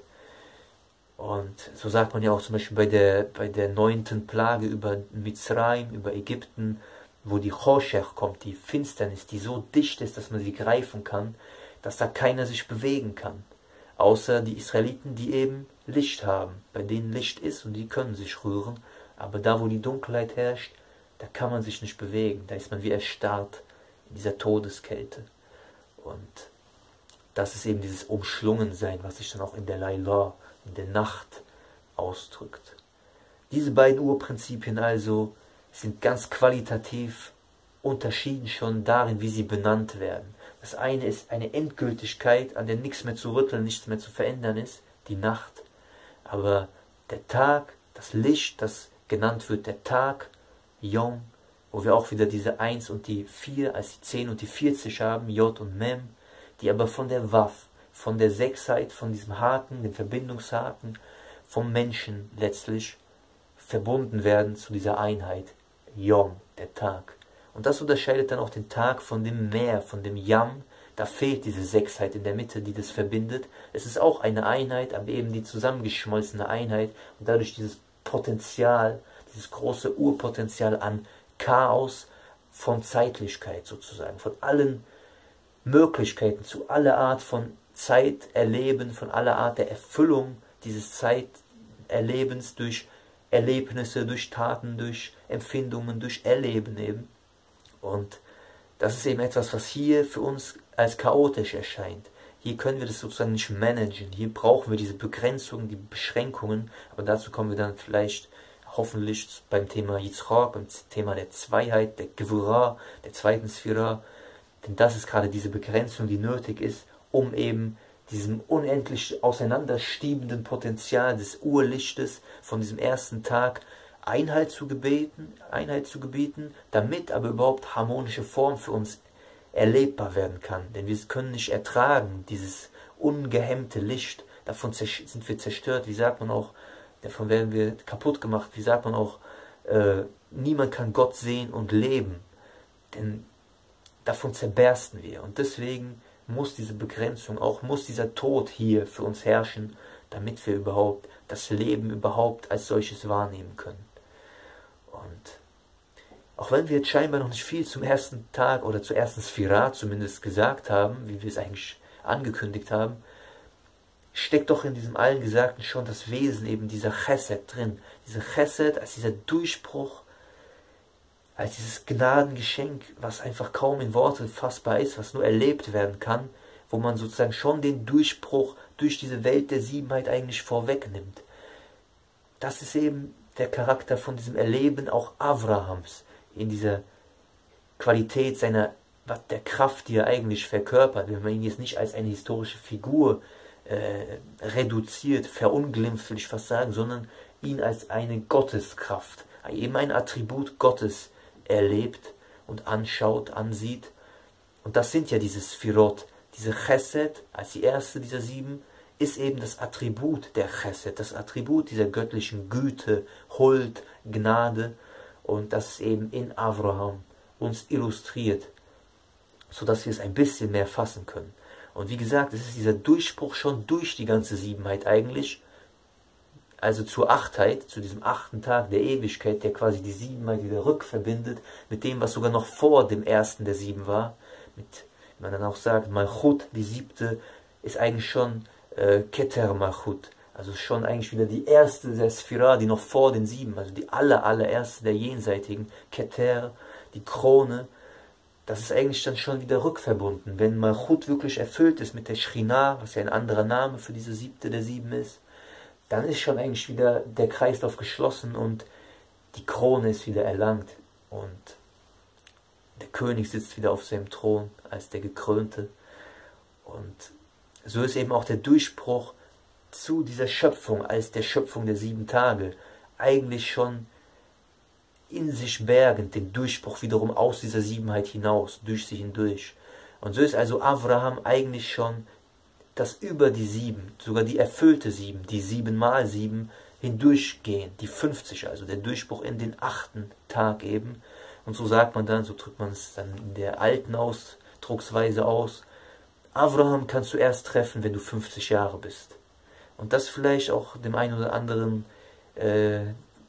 Und so sagt man ja auch zum Beispiel bei der, bei der neunten Plage über Mitzrayim, über Ägypten, wo die Choshech kommt, die Finsternis, die so dicht ist, dass man sie greifen kann, dass da keiner sich bewegen kann. Außer die Israeliten, die eben Licht haben, bei denen Licht ist und die können sich rühren. Aber da, wo die Dunkelheit herrscht, da kann man sich nicht bewegen. Da ist man wie erstarrt in dieser Todeskälte. Und das ist eben dieses Umschlungensein, was sich dann auch in der Laila, in der Nacht ausdrückt. Diese beiden Urprinzipien also sind ganz qualitativ unterschieden schon darin, wie sie benannt werden. Das eine ist eine Endgültigkeit, an der nichts mehr zu rütteln, nichts mehr zu verändern ist, die Nacht. Aber der Tag, das Licht, das genannt wird der Tag, Yom, wo wir auch wieder diese eins und die vier als die zehn und die vierzig haben, J und Mem, die aber von der Waf, von der Sechsheit, von diesem Haken, dem Verbindungshaken, vom Menschen letztlich verbunden werden zu dieser Einheit, Yom, der Tag. Und das unterscheidet dann auch den Tag von dem Meer, von dem Yam. Da fehlt diese Sechsheit in der Mitte, die das verbindet. Es ist auch eine Einheit, aber eben die zusammengeschmolzene Einheit und dadurch dieses Potenzial, dieses große Urpotenzial an Chaos von Zeitlichkeit sozusagen, von allen Möglichkeiten zu aller Art von Zeiterleben, von aller Art der Erfüllung dieses Zeiterlebens durch Erlebnisse, durch Taten, durch Empfindungen, durch Erleben eben. Und das ist eben etwas, was hier für uns als chaotisch erscheint. Hier können wir das sozusagen nicht managen. Hier brauchen wir diese Begrenzungen, die Beschränkungen. Aber dazu kommen wir dann vielleicht hoffentlich beim Thema Yitzchak, beim Thema der Zweiheit, der Gevurah, der zweiten Sphira. Denn das ist gerade diese Begrenzung, die nötig ist, um eben diesem unendlich auseinanderstiebenden Potenzial des Urlichtes von diesem ersten Tag Einheit zu gebeten, Einheit zu gebieten, damit aber überhaupt harmonische Form für uns erlebbar werden kann. Denn wir können nicht ertragen, dieses ungehemmte Licht, davon sind wir zerstört, wie sagt man auch, davon werden wir kaputt gemacht, wie sagt man auch, äh, niemand kann Gott sehen und leben, denn davon zerbersten wir. Und deswegen muss diese Begrenzung, auch muss dieser Tod hier für uns herrschen, damit wir überhaupt das Leben überhaupt als solches wahrnehmen können. Und auch wenn wir jetzt scheinbar noch nicht viel zum ersten Tag oder zur ersten Sphira zumindest gesagt haben, wie wir es eigentlich angekündigt haben, steckt doch in diesem allen Gesagten schon das Wesen eben dieser Chesed drin. Dieser Chesed als dieser Durchbruch, als dieses Gnadengeschenk, was einfach kaum in Worte fassbar ist, was nur erlebt werden kann, wo man sozusagen schon den Durchbruch durch diese Welt der Siebenheit eigentlich vorwegnimmt. Das ist eben der Charakter von diesem Erleben auch Avrahams, in dieser Qualität seiner, der Kraft, die er eigentlich verkörpert, wenn man ihn jetzt nicht als eine historische Figur äh, reduziert, verunglimpft, will ich fast sagen, sondern ihn als eine Gotteskraft, eben ein Attribut Gottes erlebt und anschaut, ansieht. Und das sind ja diese Sphirot, diese Chesed, als die erste dieser sieben, ist eben das Attribut der Chesed, das Attribut dieser göttlichen Güte, Huld, Gnade. Und das ist eben in Avraham uns illustriert, sodass wir es ein bisschen mehr fassen können. Und wie gesagt, es ist dieser Durchbruch schon durch die ganze Siebenheit eigentlich, also zur Achtheit, zu diesem achten Tag der Ewigkeit, der quasi die Siebenheit wieder rückverbindet mit dem, was sogar noch vor dem ersten der sieben war. Mit, wie man dann auch sagt, Malchut, die siebte, ist eigentlich schon äh, Keter Malchut. Also schon eigentlich wieder die erste der Sphira, die noch vor den sieben, also die aller, allererste der jenseitigen, Keter, die Krone. Das ist eigentlich dann schon wieder rückverbunden. Wenn Malchut wirklich erfüllt ist mit der Shechina, was ja ein anderer Name für diese siebte der sieben ist, dann ist schon eigentlich wieder der Kreislauf geschlossen und die Krone ist wieder erlangt. Und der König sitzt wieder auf seinem Thron als der Gekrönte. Und so ist eben auch der Durchbruch zu dieser Schöpfung, als der Schöpfung der sieben Tage, eigentlich schon in sich bergend, den Durchbruch wiederum aus dieser Siebenheit hinaus, durch sie hindurch. Und so ist also Avraham eigentlich schon das über die sieben, sogar die erfüllte sieben, die sieben mal sieben hindurchgehen, die fünfzig, also der Durchbruch in den achten Tag eben. Und so sagt man dann, so drückt man es dann in der alten Ausdrucksweise aus, Avraham kannst du erst treffen, wenn du fünfzig Jahre bist. Und das vielleicht auch dem einen oder anderen äh,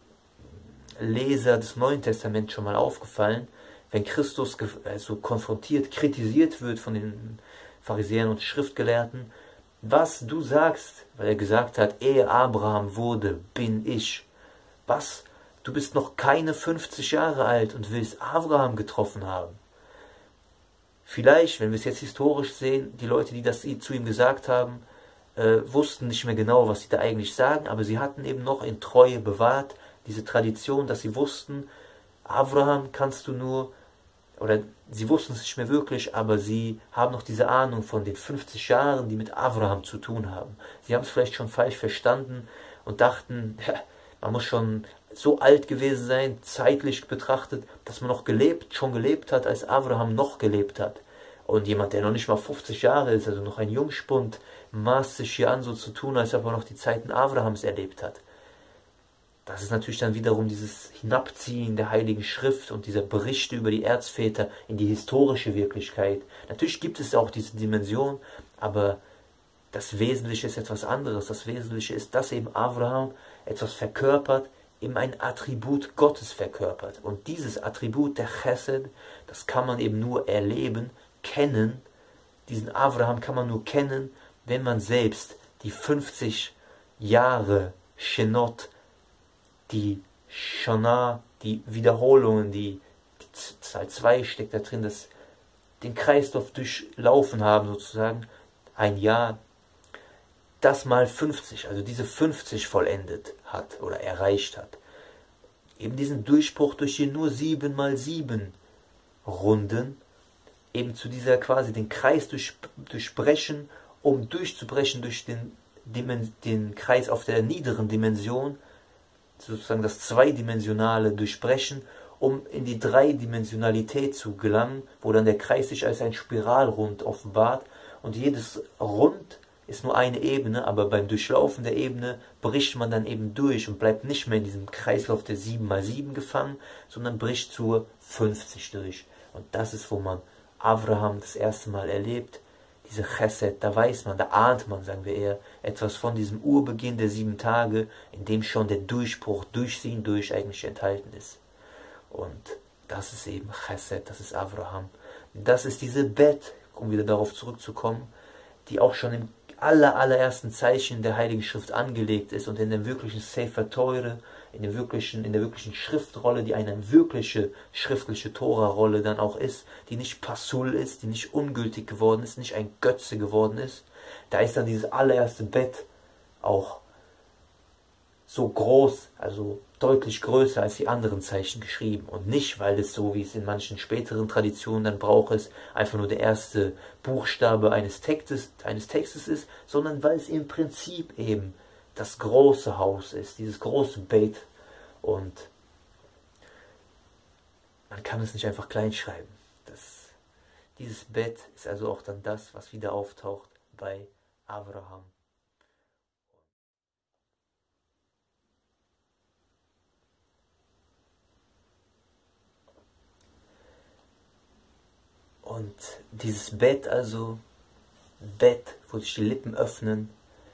Leser des Neuen Testaments schon mal aufgefallen, wenn Christus also konfrontiert, kritisiert wird von den Pharisäern und Schriftgelehrten, was du sagst, weil er gesagt hat, ehe Abraham wurde, bin ich. Was? Du bist noch keine fünfzig Jahre alt und willst Abraham getroffen haben. Vielleicht, wenn wir es jetzt historisch sehen, die Leute, die das zu ihm gesagt haben, äh, wussten nicht mehr genau, was sie da eigentlich sagen, aber sie hatten eben noch in Treue bewahrt, diese Tradition, dass sie wussten, Abraham kannst du nur, oder sie wussten es nicht mehr wirklich, aber sie haben noch diese Ahnung von den fünfzig Jahren, die mit Abraham zu tun haben. Sie haben es vielleicht schon falsch verstanden und dachten, ja, man muss schon so alt gewesen sein, zeitlich betrachtet, dass man noch gelebt, schon gelebt hat, als Abraham noch gelebt hat. Und jemand, der noch nicht mal fünfzig Jahre ist, also noch ein Jungspund, maßt sich hier an, so zu tun, als ob er noch die Zeiten Abrahams erlebt hat. Das ist natürlich dann wiederum dieses Hinabziehen der Heiligen Schrift und dieser Berichte über die Erzväter in die historische Wirklichkeit. Natürlich gibt es auch diese Dimension, aber das Wesentliche ist etwas anderes. Das Wesentliche ist, dass eben Abraham etwas verkörpert, eben ein Attribut Gottes verkörpert. Und dieses Attribut der Chesed, das kann man eben nur erleben, kennen. Diesen Abraham kann man nur kennen, wenn man selbst die fünfzig Jahre Shenot, die Shana, die Wiederholungen, die, die Zahl zwei steckt da drin, das, den Kreislauf durchlaufen haben sozusagen, ein Jahr, das mal fünfzig, also diese fünfzig vollendet hat oder erreicht hat. Eben diesen Durchbruch durch hier nur sieben mal sieben Runden, eben zu dieser quasi den Kreis durch, durchbrechen, um durchzubrechen durch den, den Kreis auf der niederen Dimension, sozusagen das Zweidimensionale durchbrechen, um in die Dreidimensionalität zu gelangen, wo dann der Kreis sich als ein Spiralrund offenbart. Und jedes Rund ist nur eine Ebene, aber beim Durchlaufen der Ebene bricht man dann eben durch und bleibt nicht mehr in diesem Kreislauf der sieben mal sieben gefangen, sondern bricht zur fünfzig durch. Und das ist, wo man Abraham das erste Mal erlebt, diese Chesed, da weiß man, da ahnt man, sagen wir eher, etwas von diesem Urbeginn der sieben Tage, in dem schon der Durchbruch durch sie hindurch eigentlich enthalten ist. Und das ist eben Chesed, das ist Abraham. Das ist diese Bet, um wieder darauf zurückzukommen, die auch schon im aller, allerersten Zeichen der Heiligen Schrift angelegt ist und in der wirklichen Sefer Teure, in der wirklichen, in der wirklichen Schriftrolle, die eine wirkliche schriftliche Tora-Rolle dann auch ist, die nicht Pasul ist, die nicht ungültig geworden ist, nicht ein Götze geworden ist. Da ist dann dieses allererste Bet auch so groß, also deutlich größer als die anderen Zeichen geschrieben. Und nicht, weil es so, wie es in manchen späteren Traditionen dann braucht, es einfach nur der erste Buchstabe eines Textes, eines Textes ist, sondern weil es im Prinzip eben das große Haus ist, dieses große Beit. Und man kann es nicht einfach klein schreiben. Das, dieses Bett ist also auch dann das, was wieder auftaucht bei Abraham. Und dieses Bett, also Bett, wo sich die Lippen öffnen,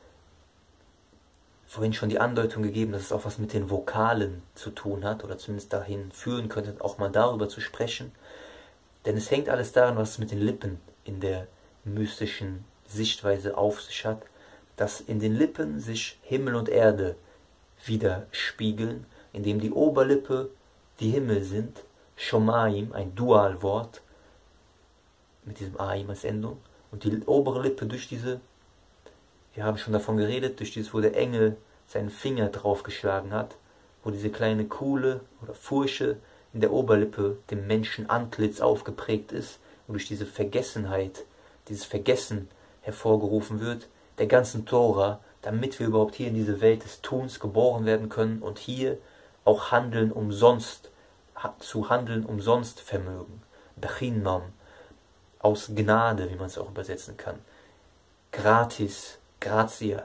vorhin schon die Andeutung gegeben, dass es auch was mit den Vokalen zu tun hat, oder zumindest dahin führen könnte, auch mal darüber zu sprechen. Denn es hängt alles daran, was es mit den Lippen in der mystischen Sichtweise auf sich hat, dass in den Lippen sich Himmel und Erde widerspiegeln, indem die Oberlippe die Himmel sind, Shomayim, ein Dualwort, mit diesem Aim als Endung, und die obere Lippe durch diese, wir haben schon davon geredet, durch dieses, wo der Engel seinen Finger draufgeschlagen hat, wo diese kleine Kuhle oder Furche in der Oberlippe dem Menschen Antlitz aufgeprägt ist, und durch diese Vergessenheit, dieses Vergessen hervorgerufen wird, der ganzen Tora, damit wir überhaupt hier in diese Welt des Tuns geboren werden können und hier auch handeln umsonst, zu handeln umsonst vermögen. Bechinam, aus Gnade, wie man es auch übersetzen kann. Gratis, gratia.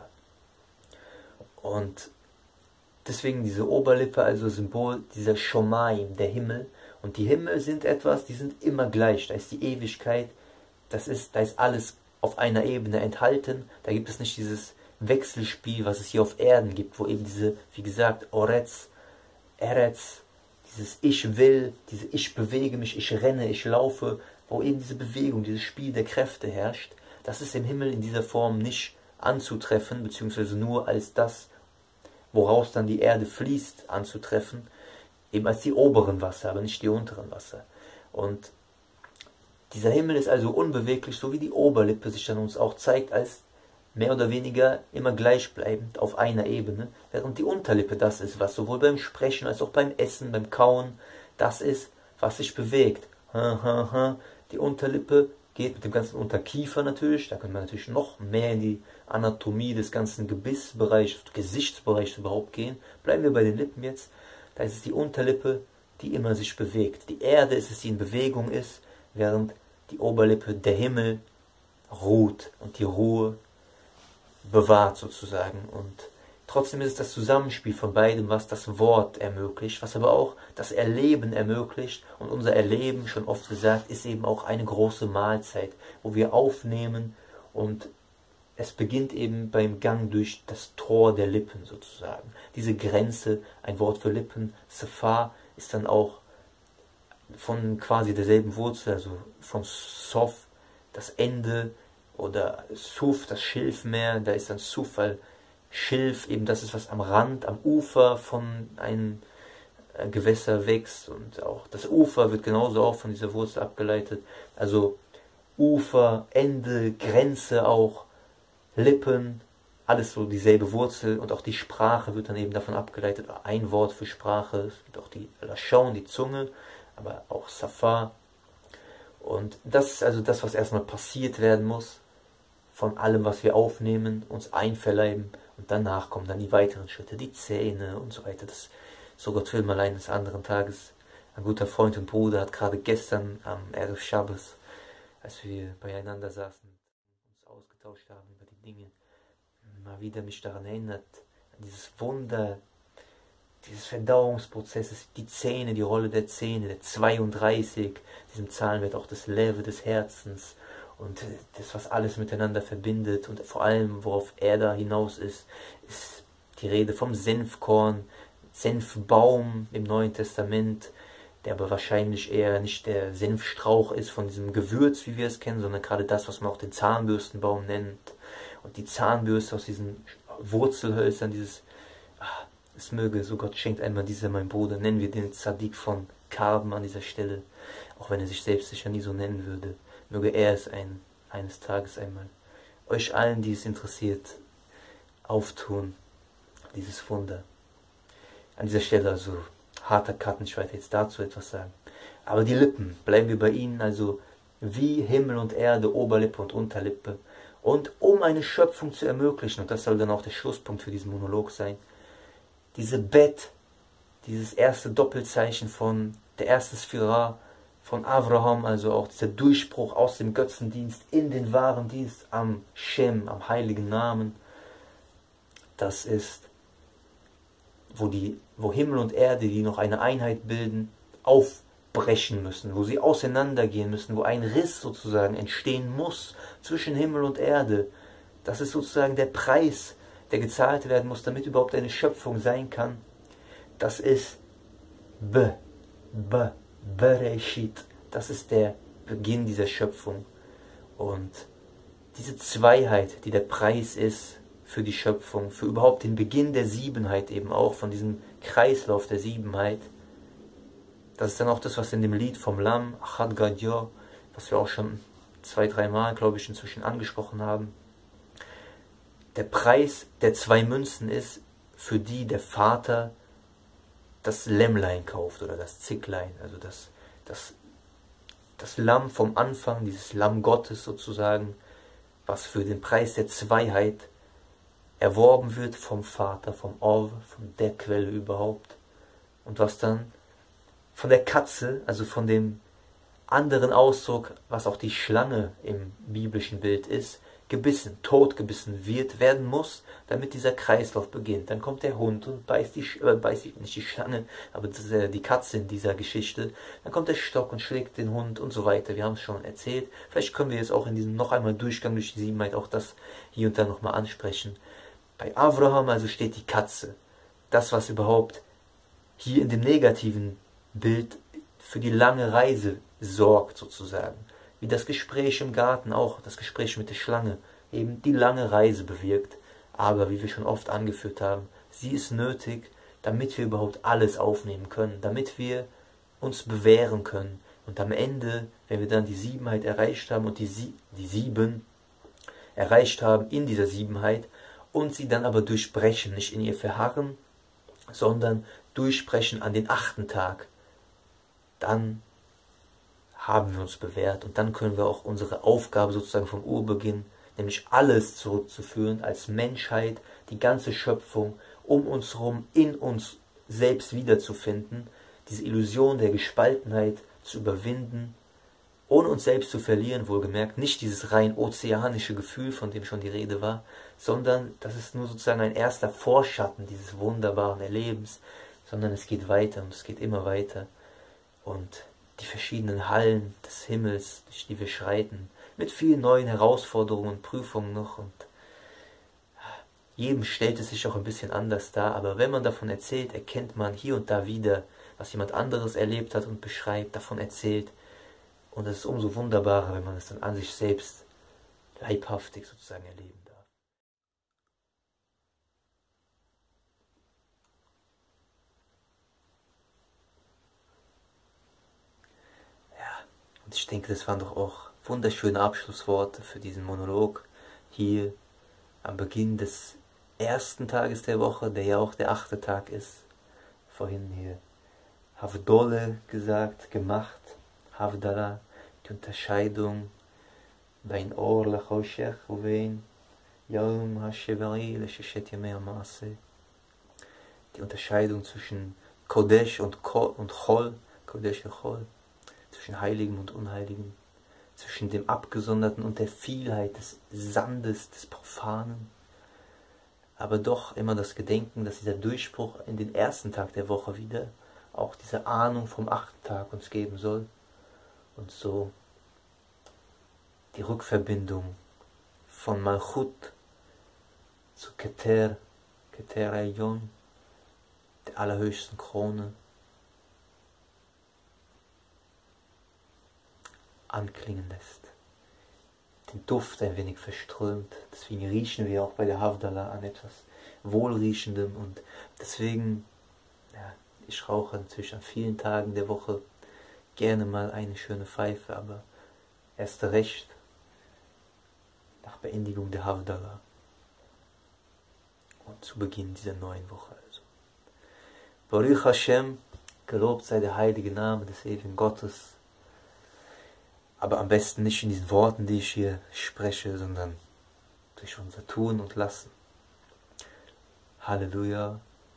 Und deswegen diese Oberlippe, also Symbol dieser Shomayim, der Himmel. Und die Himmel sind etwas, die sind immer gleich. Da ist die Ewigkeit, das ist, da ist alles auf einer Ebene enthalten. Da gibt es nicht dieses Wechselspiel, was es hier auf Erden gibt, wo eben diese, wie gesagt, Oretz, Eretz, dieses Ich will, diese Ich bewege mich, ich renne, ich laufe, wo eben diese Bewegung, dieses Spiel der Kräfte herrscht. Das ist im Himmel in dieser Form nicht anzutreffen, beziehungsweise nur als das, woraus dann die Erde fließt, anzutreffen, eben als die oberen Wasser, aber nicht die unteren Wasser. Und dieser Himmel ist also unbeweglich, so wie die Oberlippe sich dann uns auch zeigt, als mehr oder weniger immer gleichbleibend auf einer Ebene, während die Unterlippe das ist, was sowohl beim Sprechen als auch beim Essen, beim Kauen, das ist, was sich bewegt. Die Unterlippe geht mit dem ganzen Unterkiefer natürlich, da könnte man natürlich noch mehr in die Anatomie des ganzen Gebissbereichs, Gesichtsbereichs überhaupt gehen. Bleiben wir bei den Lippen jetzt. Da ist es die Unterlippe, die immer sich bewegt. Die Erde ist es, die in Bewegung ist, während die Oberlippe, der Himmel, ruht. Und die Ruhe bewahrt sozusagen. Und trotzdem ist es das Zusammenspiel von beidem, was das Wort ermöglicht, was aber auch das Erleben ermöglicht. Und unser Erleben, schon oft gesagt, ist eben auch eine große Mahlzeit, wo wir aufnehmen, und es beginnt eben beim Gang durch das Tor der Lippen sozusagen. Diese Grenze, ein Wort für Lippen, Safar, ist dann auch von quasi derselben Wurzel, also von Sof, das Ende, oder Suf, das Schilfmeer, da ist dann Suf, weil Schilf eben das ist, was am Rand, am Ufer von einem Gewässer wächst, und auch das Ufer wird genauso auch von dieser Wurzel abgeleitet. Also Ufer, Ende, Grenze auch, Lippen, alles so dieselbe Wurzel, und auch die Sprache wird dann eben davon abgeleitet. Ein Wort für Sprache, es gibt auch die Lashon, die Zunge, aber auch Safar. Und das ist also das, was erstmal passiert werden muss, von allem, was wir aufnehmen, uns einverleiben, und danach kommen dann die weiteren Schritte, die Zähne und so weiter. Das, so Gott will, mal eines anderen Tages. Ein guter Freund und Bruder hat gerade gestern am Erev Shabbos, als wir beieinander saßen, uns ausgetauscht haben über die Dinge, mal wieder mich daran erinnert, an dieses Wunder, dieses Verdauungsprozesses, die Zähne, die Rolle der Zähne, der zweiunddreißig, diesem Zahlenwert auch des Lewe, des Herzens, und das, was alles miteinander verbindet, und vor allem, worauf er da hinaus ist, ist die Rede vom Senfkorn, Senfbaum im Neuen Testament, der aber wahrscheinlich eher nicht der Senfstrauch ist von diesem Gewürz, wie wir es kennen, sondern gerade das, was man auch den Zahnbürstenbaum nennt. Und die Zahnbürste aus diesen Wurzelhölzern, dieses, ach, es möge, so Gott schenkt einmal dieser, mein Bruder, nennen wir den Zadik von Karben an dieser Stelle, auch wenn er sich selbst sicher nie so nennen würde. Möge er es ein, eines Tages einmal euch allen, die es interessiert, auftun, dieses Wunder. An dieser Stelle also harter Cut, ich werde jetzt dazu etwas sagen. Aber die Lippen, bleiben wir bei ihnen, also wie Himmel und Erde, Oberlippe und Unterlippe. Und um eine Schöpfung zu ermöglichen, und das soll dann auch der Schlusspunkt für diesen Monolog sein, diese Bet, dieses erste Doppelzeichen von der ersten Sphira, von Avraham, also auch dieser Durchbruch aus dem Götzendienst in den wahren Dienst am Shem, am heiligen Namen, das ist, wo, die, wo Himmel und Erde, die noch eine Einheit bilden, aufbrechen müssen, wo sie auseinandergehen müssen, wo ein Riss sozusagen entstehen muss zwischen Himmel und Erde. Das ist sozusagen der Preis, der gezahlt werden muss, damit überhaupt eine Schöpfung sein kann. Das ist B, B, Bereshit. Das ist der Beginn dieser Schöpfung. Und diese Zweiheit, die der Preis ist für die Schöpfung, für überhaupt den Beginn der Siebenheit eben auch, von diesem Kreislauf der Siebenheit, das ist dann auch das, was in dem Lied vom Lamm, Achad Gadyo, was wir auch schon zwei, dreimal, glaube ich, inzwischen angesprochen haben, der Preis der zwei Münzen ist, für die der Vater das Lämmlein kauft oder das Zicklein, also das, das, das Lamm vom Anfang, dieses Lamm Gottes sozusagen, was für den Preis der Zweiheit erworben wird vom Vater, vom Ov, von der Quelle überhaupt, und was dann von der Katze, also von dem anderen Ausdruck, was auch die Schlange im biblischen Bild ist, gebissen, totgebissen wird, werden muss, damit dieser Kreislauf beginnt. Dann kommt der Hund und beißt die, äh, beißt die, nicht die Schlange, aber das ist, äh, die Katze in dieser Geschichte. Dann kommt der Stock und schlägt den Hund und so weiter. Wir haben es schon erzählt. Vielleicht können wir jetzt auch in diesem noch einmal Durchgang durch die Siebenheit auch das hier und da nochmal ansprechen. Bei Avraham also steht die Katze. Das, was überhaupt hier in dem negativen Bild für die lange Reise sorgt sozusagen. Wie das Gespräch im Garten auch, das Gespräch mit der Schlange, eben die lange Reise bewirkt. Aber wie wir schon oft angeführt haben, sie ist nötig, damit wir überhaupt alles aufnehmen können, damit wir uns bewähren können. Und am Ende, wenn wir dann die Siebenheit erreicht haben und die, Sie die Sieben erreicht haben in dieser Siebenheit und sie dann aber durchbrechen, nicht in ihr verharren, sondern durchbrechen an den achten Tag, dann haben wir uns bewährt, und dann können wir auch unsere Aufgabe sozusagen vom Urbeginn, nämlich alles zurückzuführen als Menschheit, die ganze Schöpfung um uns herum, in uns selbst wiederzufinden, diese Illusion der Gespaltenheit zu überwinden ohne uns selbst zu verlieren, wohlgemerkt, nicht dieses rein ozeanische Gefühl, von dem schon die Rede war, sondern das ist nur sozusagen ein erster Vorschatten dieses wunderbaren Erlebens, sondern es geht weiter und es geht immer weiter. Und die verschiedenen Hallen des Himmels, durch die wir schreiten, mit vielen neuen Herausforderungen und Prüfungen noch, und jedem stellt es sich auch ein bisschen anders dar, aber wenn man davon erzählt, erkennt man hier und da wieder, was jemand anderes erlebt hat und beschreibt, davon erzählt, und es ist umso wunderbarer, wenn man es dann an sich selbst leibhaftig sozusagen erleben darf. Ja, und ich denke, das waren doch auch wunderschöne Abschlussworte für diesen Monolog hier am Beginn des ersten Tages der Woche, der ja auch der achte Tag ist. Vorhin hier Havdole gesagt, gemacht, Havdala, die Unterscheidung, Bein Or lechoshech uvein Yom hashevari lesheshet yamei hamaaseh. Die Unterscheidung zwischen Kodesh und Chol, Kodesh und Chol, zwischen Heiligem und Unheiligem, zwischen dem Abgesonderten und der Vielheit des Sandes, des Profanen, aber doch immer das Gedenken, dass dieser Durchbruch in den ersten Tag der Woche wieder auch diese Ahnung vom achten Tag uns geben soll, und so die Rückverbindung von Malchut zu Keter, Keter Elyon, der allerhöchsten Krone, anklingen lässt, den Duft ein wenig verströmt. Deswegen riechen wir auch bei der Havdalah an etwas Wohlriechendem, und deswegen, ja, ich rauche natürlich an vielen Tagen der Woche gerne mal eine schöne Pfeife, aber erst recht nach Beendigung der Havdalah und zu Beginn dieser neuen Woche. Also, Baruch Hashem, gelobt sei der heilige Name des ewigen Gottes, aber am besten nicht in diesen Worten, die ich hier spreche, sondern durch unser Tun und Lassen. Halleluja.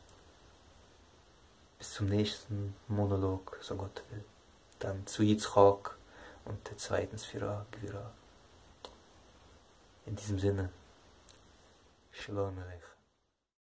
Bis zum nächsten Monolog, so Gott will. Dann zu Yitzchak und der zweiten Sphira, Gwira. In diesem Sinne, Shalom Aleichem.